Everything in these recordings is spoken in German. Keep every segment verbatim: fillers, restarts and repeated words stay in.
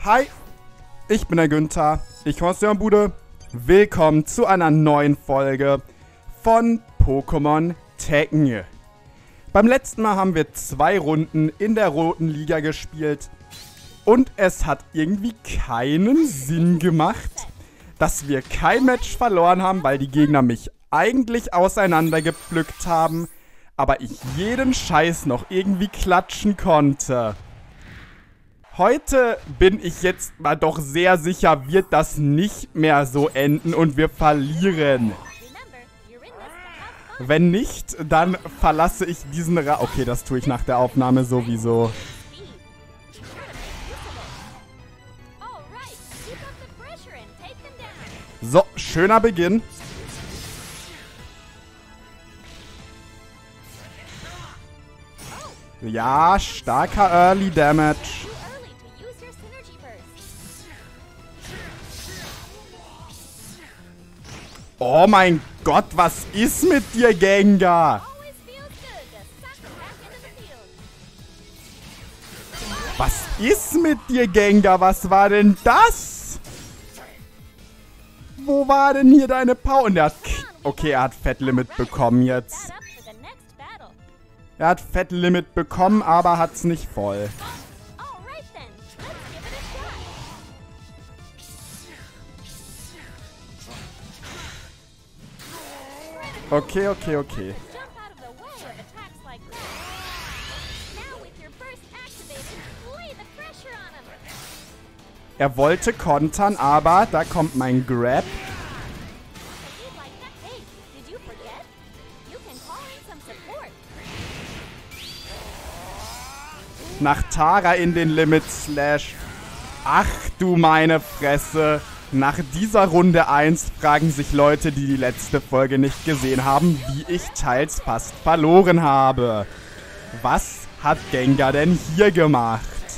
Hi, ich bin der Günther, ich komme aus der Bude. Willkommen zu einer neuen Folge von Pokémon Tekken. Beim letzten Mal haben wir zwei Runden in der roten Liga gespielt und es hat irgendwie keinen Sinn gemacht, dass wir kein Match verloren haben, weil die Gegner mich eigentlich auseinandergepflückt haben, aber ich jeden Scheiß noch irgendwie klatschen konnte. Heute bin ich jetzt mal doch sehr sicher, wird das nicht mehr so enden und wir verlieren. Wenn nicht, dann verlasse ich diesen Ra... Okay, das tue ich nach der Aufnahme sowieso. So, schöner Beginn. Ja, starker Early Damage. Oh mein Gott, was ist mit dir, Gengar? Was ist mit dir, Gengar? Was war denn das? Wo war denn hier deine Power? Und er hat... Okay, er hat Fat Limit bekommen jetzt. Er hat Fat Limit bekommen, aber hat's nicht voll. Okay, okay, okay. Er wollte kontern, aber da kommt mein Grab. Nach Tara in den Limit Slash. Ach du meine Fresse. Nach dieser Runde eins fragen sich Leute, die die letzte Folge nicht gesehen haben, wie ich teils fast verloren habe. Was hat Gengar denn hier gemacht?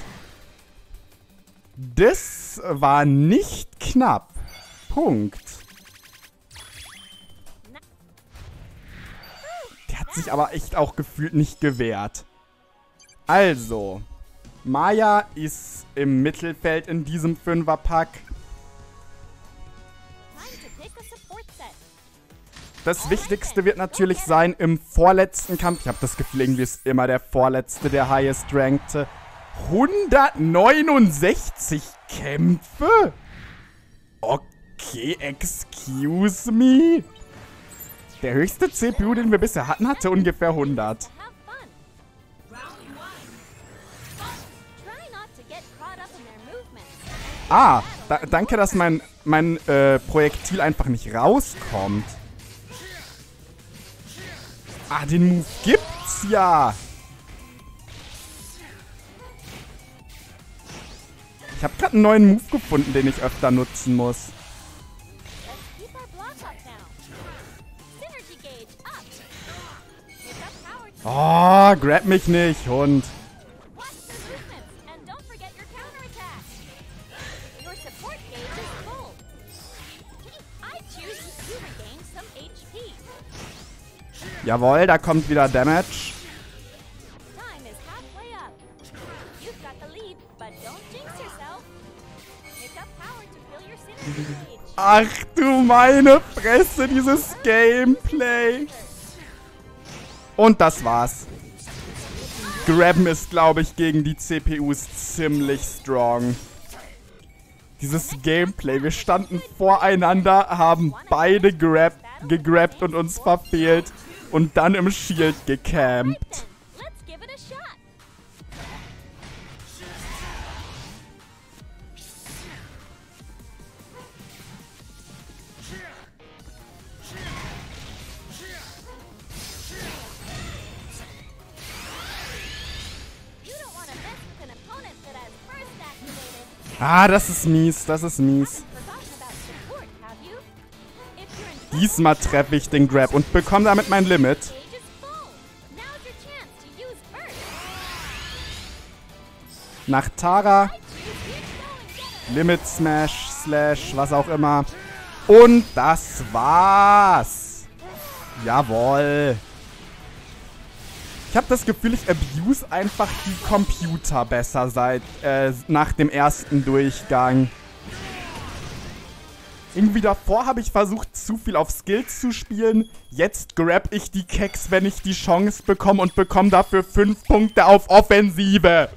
Das war nicht knapp. Punkt. Der hat sich aber echt auch gefühlt nicht gewehrt. Also, Maya ist im Mittelfeld in diesem Fünferpack. Das Wichtigste wird natürlich sein im vorletzten Kampf. Ich habe das Gefühl, irgendwie ist immer der vorletzte der Highest Ranked. hundertneunundsechzig Kämpfe? Okay, excuse me. Der höchste C P U, den wir bisher hatten, hatte ungefähr hundert. Ah, da, danke, dass mein, mein äh, Projektil einfach nicht rauskommt. Ah, den Move gibt's ja. Ich habe gerade einen neuen Move gefunden, den ich öfter nutzen muss. Oh, grab mich nicht, Hund. Jawohl, da kommt wieder Damage. Ach du meine Fresse, dieses Gameplay. Und das war's. Grabben ist, glaube ich, gegen die C P Us ziemlich strong. Dieses Gameplay, wir standen voreinander, haben beide grab, gegrabt und uns verfehlt. Und dann im Shield gecampt. Ah, das ist mies, das ist mies. Diesmal treffe ich den Grab und bekomme damit mein Limit. Nach Tara. Limit Smash, Slash, was auch immer. Und das war's. Jawohl. Ich Ich habe das Gefühl, ich abuse einfach die Computer besser seit äh, nach dem ersten Durchgang. Irgendwie davor habe ich versucht, zu viel auf Skills zu spielen. Jetzt grab ich die Keks, wenn ich die Chance bekomme und bekomme dafür fünf Punkte auf Offensive.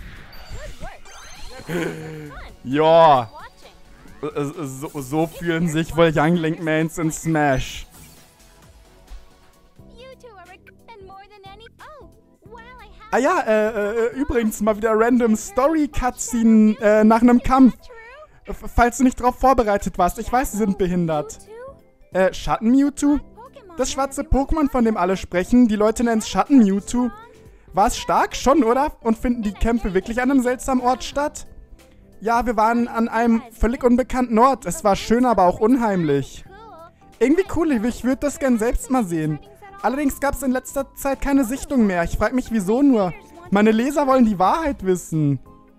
Ja. So, so fühlen sich wohl Young Link Mains in Smash. Ah ja, äh, äh, übrigens mal wieder random Story-Cutscene äh, nach einem Kampf. Falls du nicht drauf vorbereitet warst. Ich weiß, sie sind behindert. Äh, Schatten-Mewtwo? Das schwarze Pokémon, von dem alle sprechen. Die Leute nennen es Schatten-Mewtwo. War es stark? Schon, oder? Und finden die Kämpfe wirklich an einem seltsamen Ort statt? Ja, wir waren an einem völlig unbekannten Ort. Es war schön, aber auch unheimlich. Irgendwie cool, ich würde das gern selbst mal sehen. Allerdings gab es in letzter Zeit keine Sichtung mehr. Ich frage mich, wieso nur? Meine Leser wollen die Wahrheit wissen.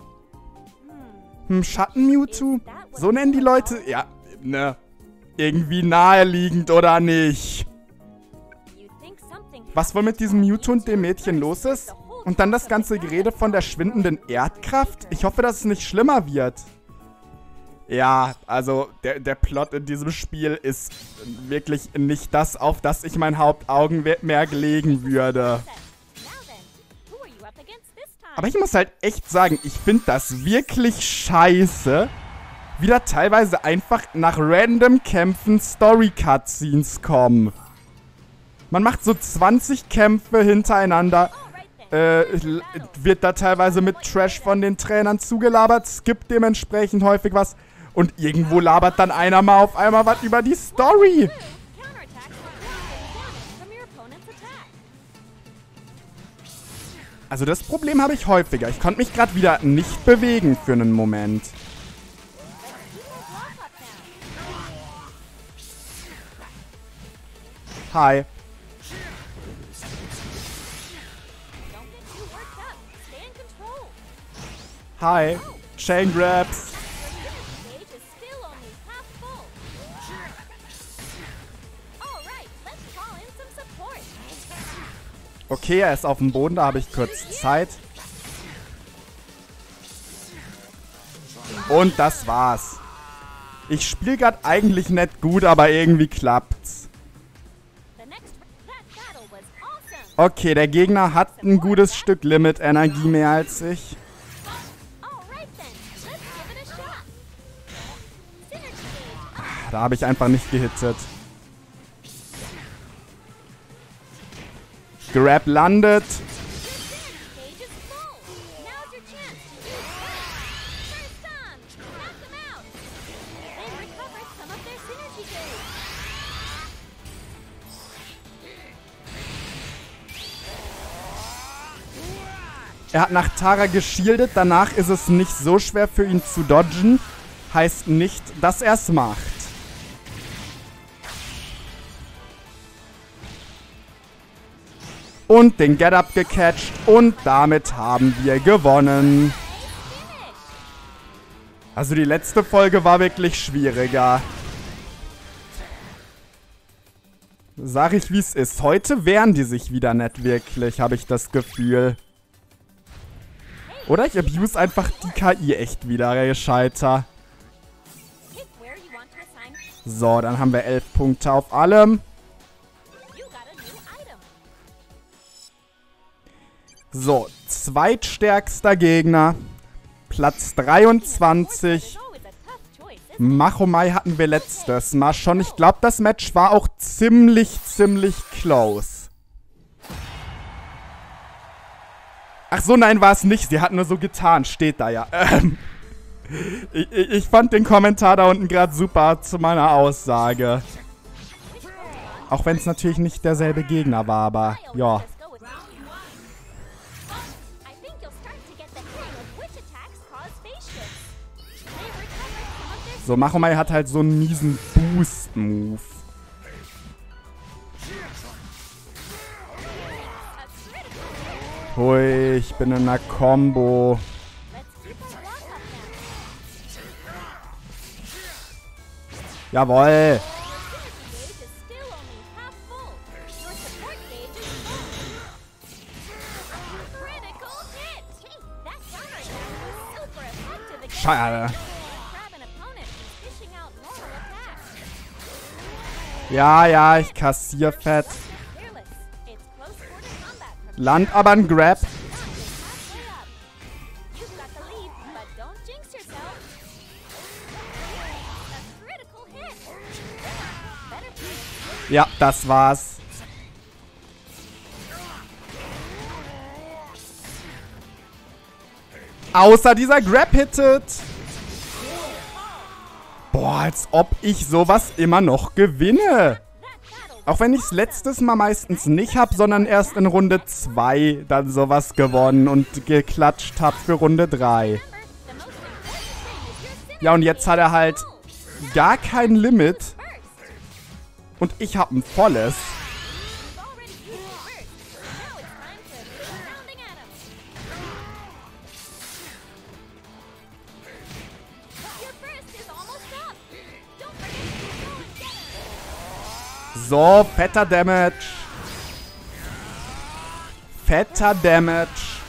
Hm, Schatten-Mewtwo? So nennen die Leute... Ja, ne. Irgendwie naheliegend, oder nicht? Was wohl mit diesem Mewtwo und dem Mädchen los ist? Und dann das ganze Gerede von der schwindenden Erdkraft? Ich hoffe, dass es nicht schlimmer wird. Ja, also der, der Plot in diesem Spiel ist wirklich nicht das, auf das ich mein Hauptaugenmerk legen würde. Aber ich muss halt echt sagen, ich finde das wirklich scheiße, wie da teilweise einfach nach random Kämpfen Story-Cutscenes kommen. Man macht so zwanzig Kämpfe hintereinander, äh, wird da teilweise mit Trash von den Trainern zugelabert, skippt dementsprechend häufig was und irgendwo labert dann einer mal auf einmal was über die Story. Also das Problem habe ich häufiger. Ich konnte mich gerade wieder nicht bewegen für einen Moment. Hi. Hi. Chain Grabs. Okay, er ist auf dem Boden, da habe ich kurz Zeit. Und das war's. Ich spiele gerade eigentlich nicht gut, aber irgendwie klappt's. Okay, der Gegner hat ein gutes Stück Limit-Energie mehr als ich. Da habe ich einfach nicht gehittet. Grab landet. Er hat nach Tara geshieldet, danach ist es nicht so schwer für ihn zu dodgen. Heißt nicht, dass er es macht. Und den Get-Up gecatcht und damit haben wir gewonnen. Also die letzte Folge war wirklich schwieriger. Sag ich, wie es ist. Heute wehren die sich wieder nicht wirklich, habe ich das Gefühl. Oder ich abuse einfach die K I echt wieder gescheiter. So, dann haben wir elf Punkte auf allem. So, zweitstärkster Gegner. Platz dreiundzwanzig. Machomai hatten wir letztes Mal schon. Ich glaube, das Match war auch ziemlich, ziemlich close. Ach so, nein, war es nicht. Sie hat nur so getan. Steht da ja. Ähm, ich, ich fand den Kommentar da unten gerade super zu meiner Aussage. Auch wenn es natürlich nicht derselbe Gegner war, aber ja. So, Machomai hat halt so einen miesen Boost-Move. Hui, ich bin in einer Combo. Jawohl. Scheiße. Ja, ja, ich kassier fett. Land aber ein Grab. Ja, das war's. Außer dieser Grab hittet. Boah, als ob ich sowas immer noch gewinne. Auch wenn ich es letztes Mal meistens nicht habe, sondern erst in Runde zwei dann sowas gewonnen und geklatscht habe für Runde drei. Ja, und jetzt hat er halt gar kein Limit. Und ich habe ein volles. So, fetter Damage. Fetter Damage.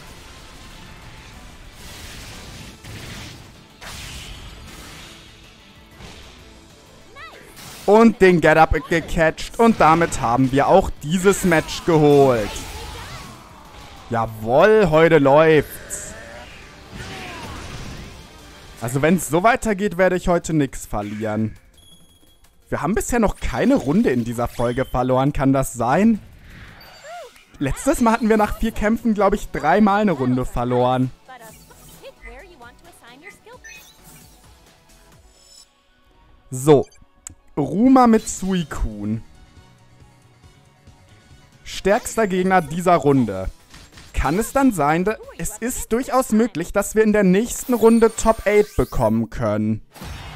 Und den Get-Up gecatcht. Und damit haben wir auch dieses Match geholt. Jawohl, heute läuft's. Also wenn es so weitergeht, werde ich heute nichts verlieren. Wir haben bisher noch keine Runde in dieser Folge verloren. Kann das sein? Letztes Mal hatten wir nach vier Kämpfen, glaube ich, dreimal eine Runde verloren. So. Ruma mit Suicune. Stärkster Gegner dieser Runde. Kann es dann sein, dass es ist durchaus möglich, dass wir in der nächsten Runde Top acht bekommen können.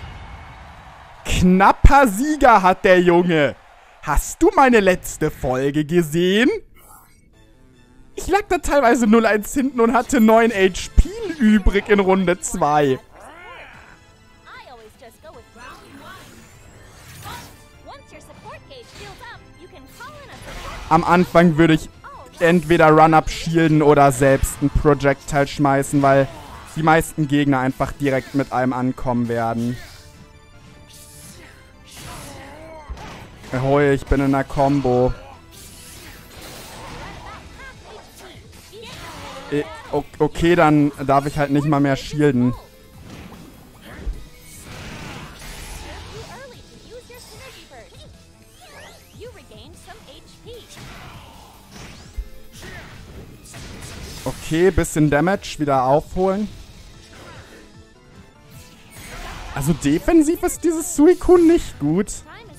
Knapper Sieger hat der Junge. Hast du meine letzte Folge gesehen? Ich lag da teilweise null eins hinten und hatte neun H P übrig in Runde zwei. Am Anfang würde ich entweder Run-Up shielden oder selbst ein Projectile schmeißen, weil die meisten Gegner einfach direkt mit einem ankommen werden. Ahoi, ich bin in einer Combo. Okay, dann darf ich halt nicht mal mehr shielden. Okay, bisschen Damage, wieder aufholen. Also defensiv ist dieses Suicune nicht gut.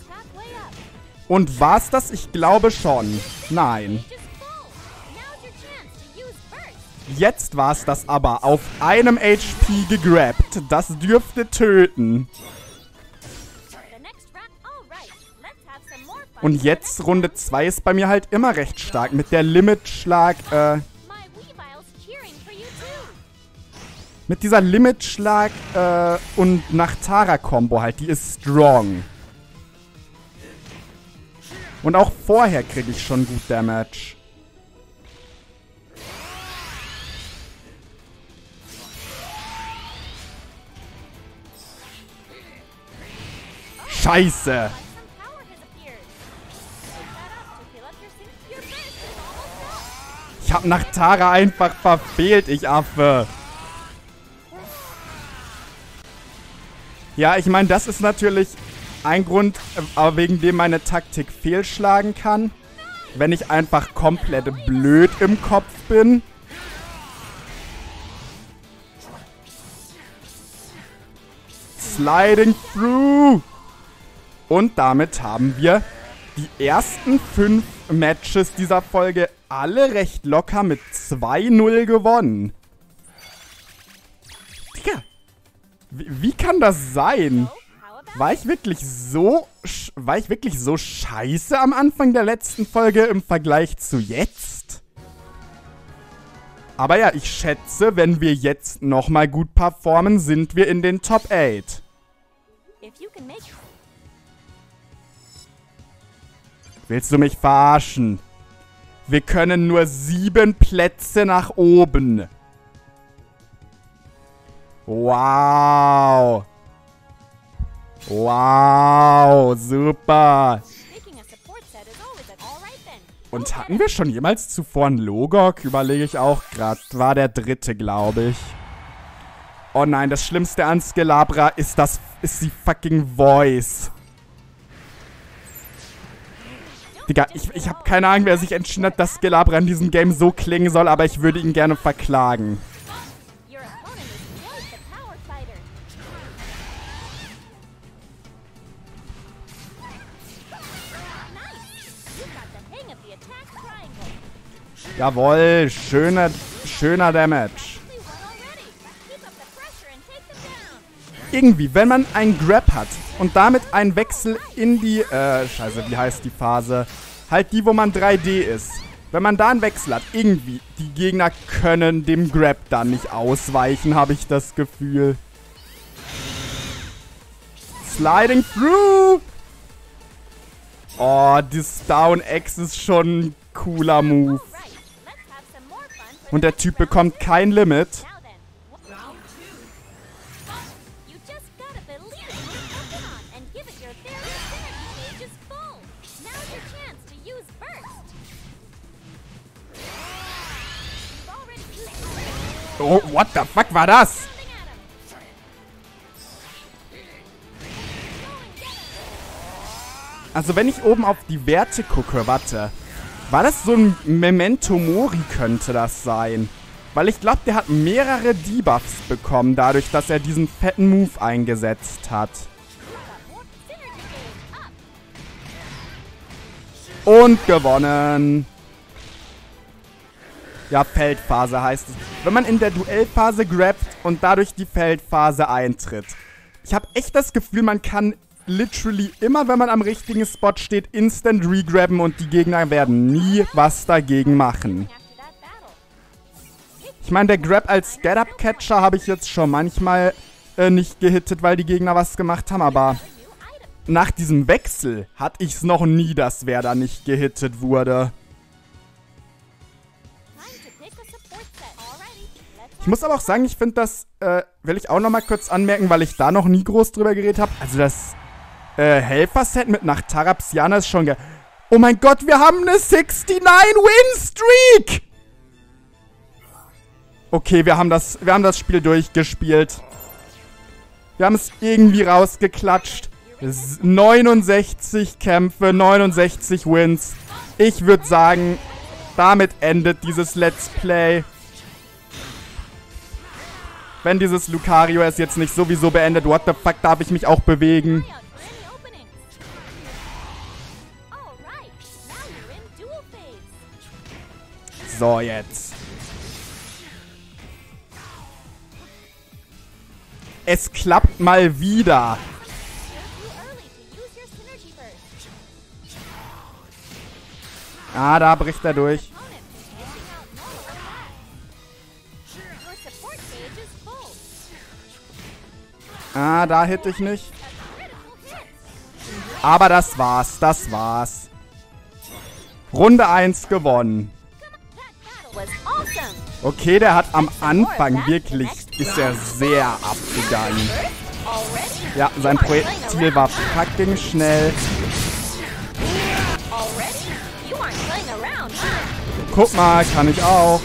Und war's das? Ich glaube schon. Nein. Jetzt war's das aber. Auf einem H P gegrabt. Das dürfte töten. Und jetzt Runde zwei ist bei mir halt immer recht stark. Mit der Limit-Schlag, äh... Mit dieser Limit-Schlag, äh, und Nachtara-Kombo halt. Die ist strong. Und auch vorher kriege ich schon gut Damage. Scheiße! Ich hab Nachtara einfach verfehlt, ich Affe. Ja, ich meine, das ist natürlich ein Grund, äh, wegen dem meine Taktik fehlschlagen kann. Wenn ich einfach komplett blöd im Kopf bin. Sliding through. Und damit haben wir die ersten fünf Matches dieser Folge alle recht locker mit zwei null gewonnen. Digga, wie, wie kann das sein? War ich wirklich so, war ich wirklich so scheiße am Anfang der letzten Folge im Vergleich zu jetzt? Aber ja, ich schätze, wenn wir jetzt nochmal gut performen, sind wir in den Top acht. Willst du mich verarschen? Wir können nur sieben Plätze nach oben. Wow. Wow, super. Und hatten wir schon jemals zuvor einen Logok? Überlege ich auch gerade. War der dritte, glaube ich. Oh nein, das Schlimmste an Skelabra ist das, ist die fucking Voice. Digga, ich, ich habe keine Ahnung, wer sich entschieden hat, dass Skelabra in diesem Game so klingen soll, aber ich würde ihn gerne verklagen. Jawohl, schöner, schöner Damage. Irgendwie, wenn man einen Grab hat und damit einen Wechsel in die, äh, scheiße, wie heißt die Phase? Halt die, wo man drei D ist. Wenn man da einen Wechsel hat, irgendwie, die Gegner können dem Grab dann nicht ausweichen, habe ich das Gefühl. Sliding through! Oh, das Down-X ist schon ein cooler Move. Und der Typ bekommt kein Limit. Oh, what the fuck war das? Also wenn ich oben auf die Werte gucke, warte. War das so ein Memento Mori, könnte das sein? Weil ich glaube, der hat mehrere Debuffs bekommen, dadurch, dass er diesen fetten Move eingesetzt hat. Und gewonnen. Ja, Feldphase heißt es. Wenn man in der Duellphase grabt und dadurch die Feldphase eintritt. Ich habe echt das Gefühl, man kann literally immer, wenn man am richtigen Spot steht, instant regrabben und die Gegner werden nie was dagegen machen. Ich meine, der Grab als Get-Up-Catcher habe ich jetzt schon manchmal äh, nicht gehittet, weil die Gegner was gemacht haben, aber nach diesem Wechsel hatte ich es noch nie, dass wer da nicht gehittet wurde. Ich muss aber auch sagen, ich finde das, äh, will ich auch nochmal kurz anmerken, weil ich da noch nie groß drüber geredet habe. Also das äh, Helfer-Set mit Nachtara Psyana ist schon geil. Oh mein Gott, wir haben eine sixty-nine-Win-Streak! Okay, wir haben das, wir haben das Spiel durchgespielt. Wir haben es irgendwie rausgeklatscht. neunundsechzig Kämpfe, neunundsechzig Wins. Ich würde sagen, damit endet dieses Let's Play. Wenn dieses Lucario es jetzt nicht sowieso beendet, what the fuck, darf ich mich auch bewegen? So, jetzt. Es klappt mal wieder. Ah, da bricht er durch. Ah, da hätte ich nicht. Aber das war's, das war's. Runde eins gewonnen. Okay, der hat am Anfang wirklich, ist er sehr abgegangen. Ja, sein Projektil war fucking schnell. Guck mal, kann ich auch.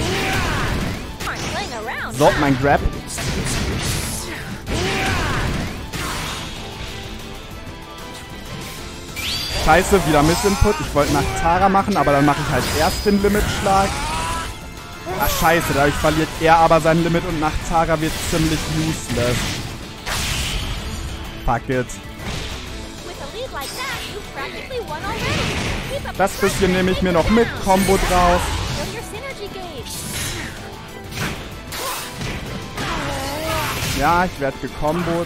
So, mein Grab. Scheiße, wieder Missinput. Ich wollte Nachtara machen, aber dann mache ich halt erst den Limitschlag. Ach scheiße, dadurch verliert er aber sein Limit und Nachtara wird ziemlich useless. Fuck it. Das bisschen nehme ich mir noch mit. Combo drauf. Ja, ich werde gekombot.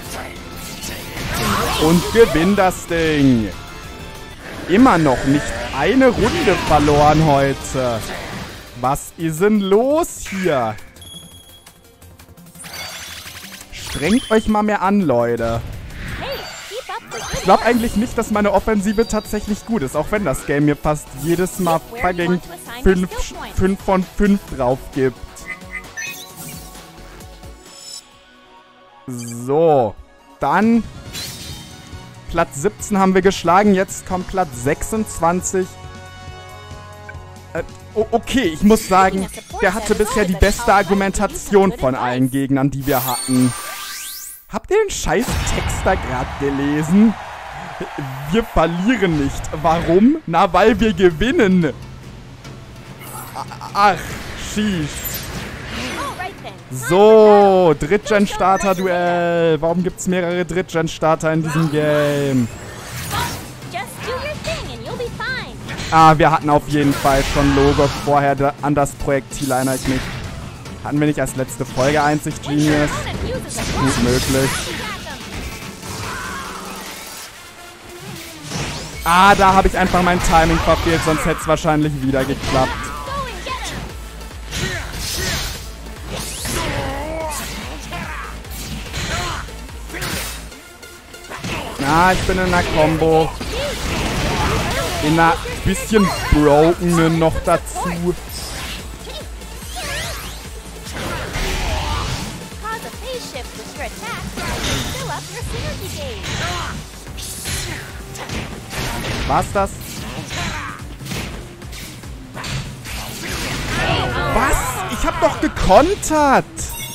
Und gewinn das Ding. Immer noch nicht eine Runde verloren heute. Was ist denn los hier? Strengt euch mal mehr an, Leute. Ich glaube eigentlich nicht, dass meine Offensive tatsächlich gut ist, auch wenn das Game mir fast jedes Mal fucking fünf von fünf drauf gibt. So, dann Platz siebzehn haben wir geschlagen. Jetzt kommt Platz sechsundzwanzig. Äh, okay, ich muss sagen, der hatte bisher die beste Argumentation von allen Gegnern, die wir hatten. Habt ihr den scheiß Text da gerade gelesen? Wir verlieren nicht. Warum? Na, weil wir gewinnen. Ach, schieß. So, Drittgen-Starter-Duell. Warum gibt es mehrere Drittgen-Starter in diesem Game? Ah, wir hatten auf jeden Fall schon Logo vorher. Da, an das Projektil erinnere ich mich. Hatten wir nicht als letzte Folge einzig Genius? Gut möglich. Ah, da habe ich einfach mein Timing verfehlt, sonst hätte es wahrscheinlich wieder geklappt. Ah, ich bin in einer Combo. In einer bisschen brokenen noch dazu. War's das? Was? Ich hab doch gekontert!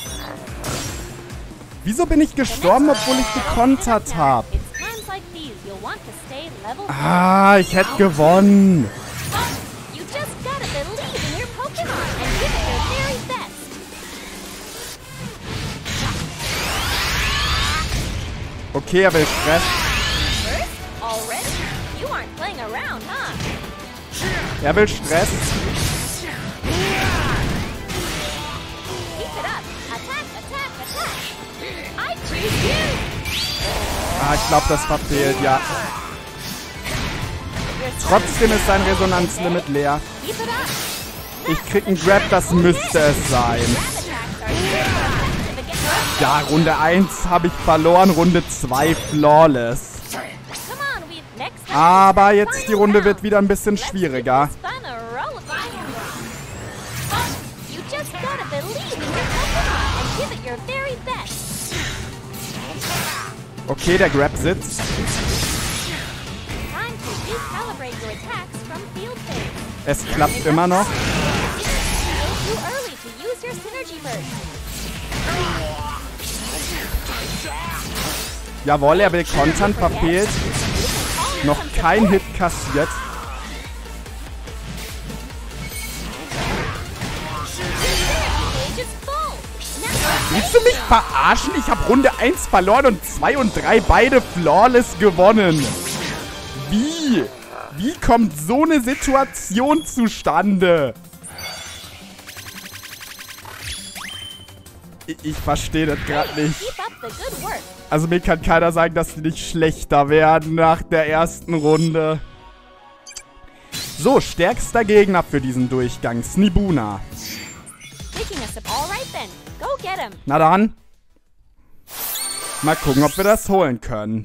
Wieso bin ich gestorben, obwohl ich gekontert habe? Ah, ich hätte gewonnen. Okay, er will Stress. Er will Stress. Ah, ich glaube, das verfehlt, ja. Trotzdem ist sein Resonanzlimit leer. Ich krieg einen Grab, das müsste es sein. Ja, Runde eins habe ich verloren, Runde zwei flawless. Aber jetzt die Runde wird wieder ein bisschen schwieriger. Okay, der Grab sitzt. Es klappt immer noch. Jawohl, er will kontern, verfehlt. Noch kein Hit kassiert. Willst du mich verarschen? Ich habe Runde eins verloren und zwei und drei beide flawless gewonnen. Wie? Wie kommt so eine Situation zustande? Ich, ich verstehe das gerade nicht. Also mir kann keiner sagen, dass sie nicht schlechter werden nach der ersten Runde. So, stärkster Gegner für diesen Durchgang. Snibuna. Na dann. Mal gucken, ob wir das holen können.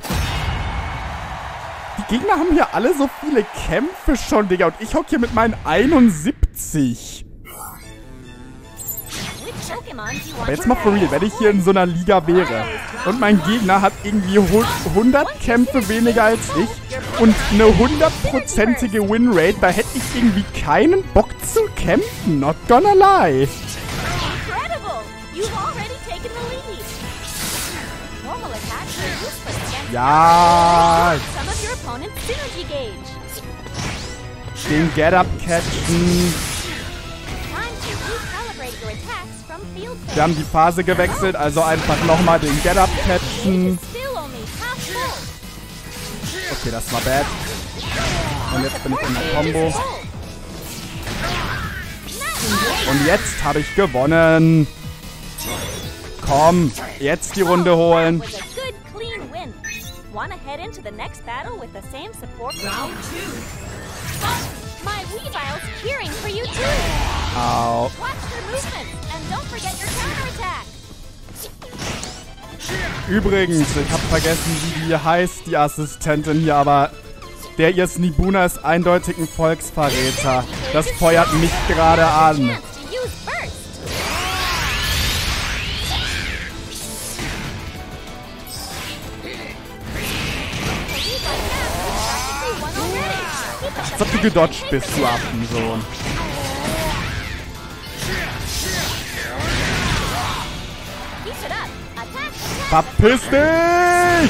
Die Gegner haben hier alle so viele Kämpfe schon, Digga. Und ich hock hier mit meinen einundsiebzig. Aber jetzt mal for real, wenn ich hier in so einer Liga wäre und mein Gegner hat irgendwie hundert Kämpfe weniger als ich und eine hundertprozentige Winrate, da hätte ich irgendwie keinen Bock zu kämpfen. Not gonna lie. Ja. Den Get-Up catchen. Wir haben die Phase gewechselt, also einfach nochmal den Get-Up catchen. Okay, das war bad. Und jetzt bin ich in der Combo. Und jetzt habe ich gewonnen. Komm, jetzt die Runde holen. Au. Übrigens, ich habe vergessen, wie die heißt, die Assistentin hier, aber der ihr Snibuna ist eindeutig ein Volksverräter. Das feuert mich gerade an. Als ob du gedodged bist, du Affensohn. Verpiss dich!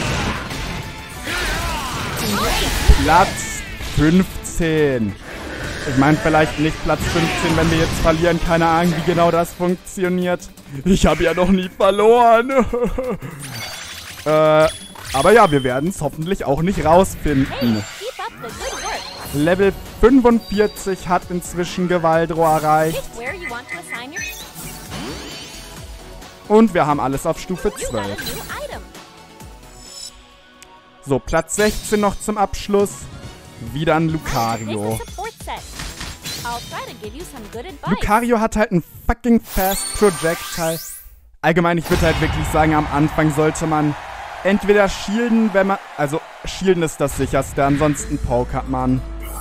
Platz fünfzehn. Ich meine vielleicht nicht Platz fünfzehn, wenn wir jetzt verlieren. Keine Ahnung, wie genau das funktioniert. Ich habe ja noch nie verloren. äh, aber ja, wir werden es hoffentlich auch nicht rausfinden. Level fünfundvierzig hat inzwischen Gewaldro erreicht. Und wir haben alles auf Stufe zwölf. So, Platz sechzehn noch zum Abschluss. Wieder ein Lucario. Lucario hat halt ein fucking Fast Projectile. Allgemein, ich würde halt wirklich sagen, am Anfang sollte man entweder shielden, wenn man... Also, shielden ist das sicherste, ansonsten pokert man.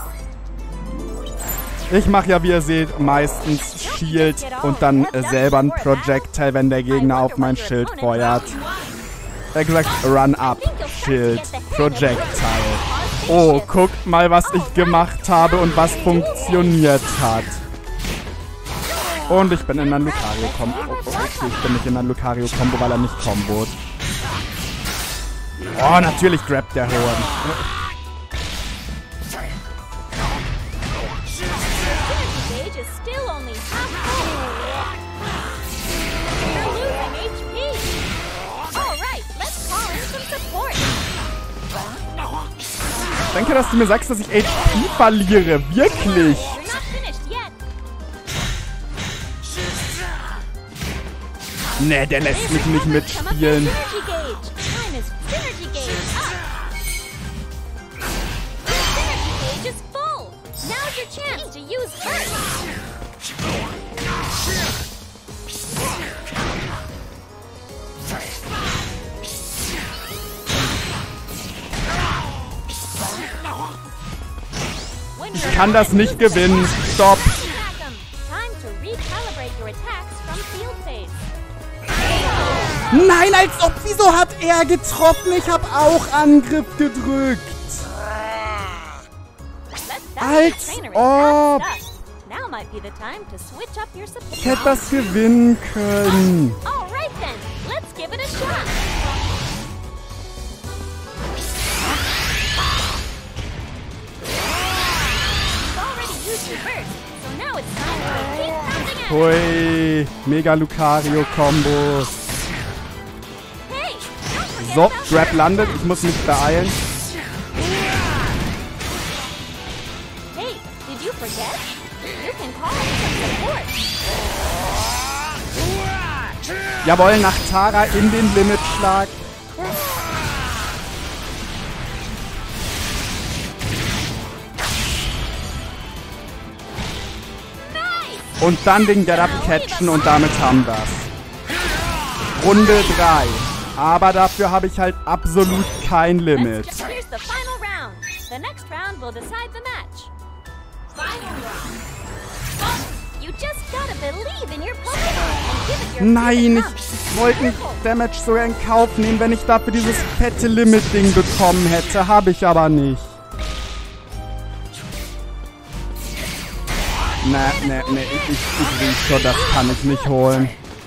Ich mache ja, wie ihr seht, meistens Shield und dann äh, selber ein Projectile, wenn der Gegner auf mein Schild feuert. Er gesagt, Run Up, Schild, Projectile. Oh, guckt mal, was ich gemacht habe und was funktioniert hat. Und ich bin in einer Lucario-Kombo. Oh, oh, okay, ich bin nicht in einer Lucario-Kombo, weil er nicht kombot. Oh, natürlich grabt der Horn. Danke, dass du mir sagst, dass ich H P verliere. Wirklich. Nee, der lässt mich nicht mitspielen. Ich kann das nicht gewinnen. Stopp. Nein, als ob. Wieso hat er getroffen? Ich habe auch Angriff gedrückt. Als ob. Ich hätte das gewinnen können. Hui, Mega Lucario Kombo. So, Grab landet, ich muss mich beeilen. Jawohl, nach Tara in den Limitschlag. Und dann den Get-Up catchen und damit haben wir's. Runde drei. Aber dafür habe ich halt absolut kein Limit. Nein, ich wollte nicht Damage sogar in Kauf nehmen, wenn ich dafür dieses fette Limit-Ding bekommen hätte. Habe ich aber nicht. Ne, ne, ne, ich, ich, ich riech schon, das kann ich nicht holen.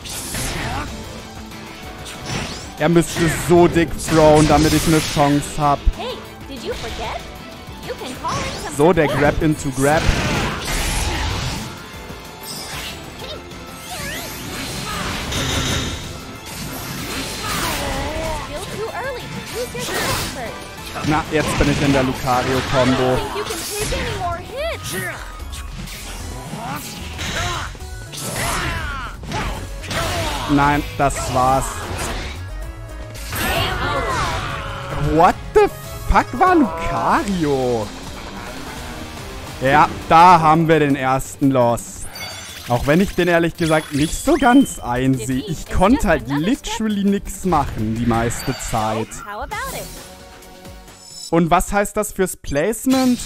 Er müsste so dick throwen, damit ich eine Chance habe. So, der Grab into Grab. Na, jetzt bin ich in der Lucario-Kombo. Nein, das war's. What the fuck war Lucario? Ja, da haben wir den ersten Loss. Auch wenn ich den ehrlich gesagt nicht so ganz einsehe. Ich konnte halt literally nichts machen die meiste Zeit. Und was heißt das fürs Placement?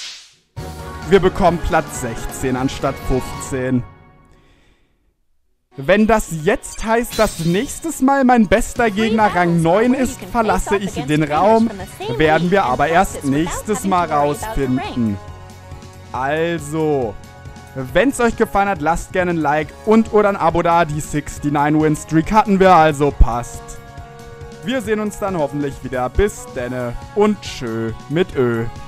Wir bekommen Platz sechzehn anstatt fünfzehn. Wenn das jetzt heißt, dass nächstes Mal mein bester Gegner Rang neun ist, verlasse ich den Raum, werden wir aber erst nächstes Mal rausfinden. Also, wenn es euch gefallen hat, lasst gerne ein Like und oder ein Abo da. Die neunundsechzig-Win-Streak hatten wir, also passt. Wir sehen uns dann hoffentlich wieder. Bis denne und tschö mit Ö.